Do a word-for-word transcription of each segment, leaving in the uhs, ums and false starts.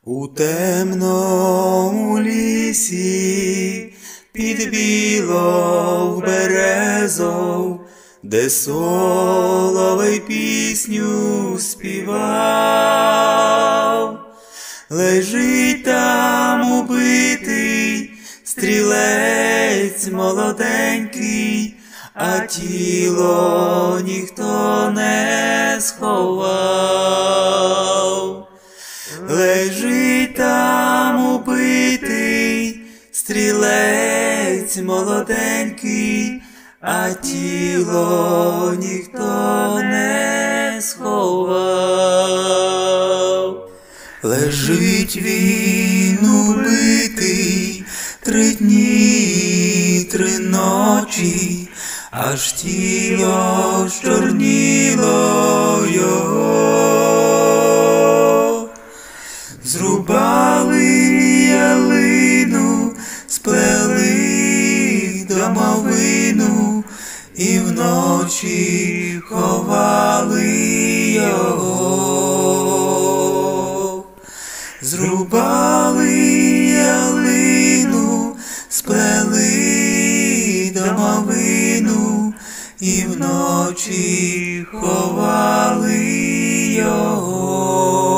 У темному лісі, під білою березою, де соловей пісню співав, лежить там убитий стрілець молоденький, а тіло ніхто не сховав. Лежить там убитий стрілець молоденький, а тіло ніхто не сховав. Лежить він убитий три дні, три ночі, аж тіло щорніло його. Зрубали ялину, сплели домовину, і вночі ховали його. Зрубали ялину, сплели домовину, і вночі ховали його.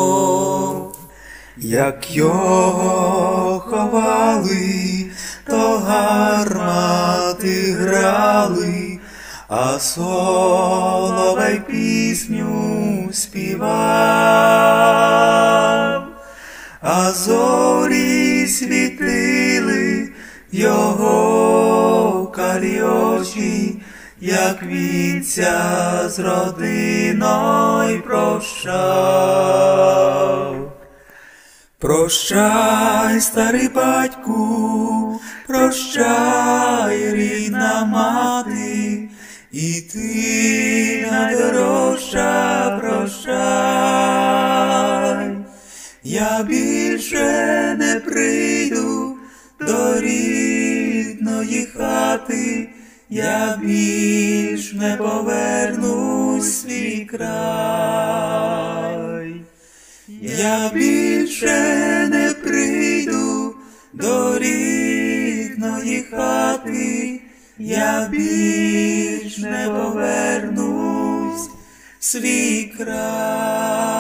Як його ховали, то гармати грали, а соловей пісню співав. А зорі світили його карі очі, як вінця з родиною прощав. Прощай, старий батьку, прощай, рідна мати, і ти, найдорожча, прощай. Я більше не прийду до рідної хати, я більш не повернусь в свій край. Я більше не прийду до рідної хати, я більш не повернусь в свій край.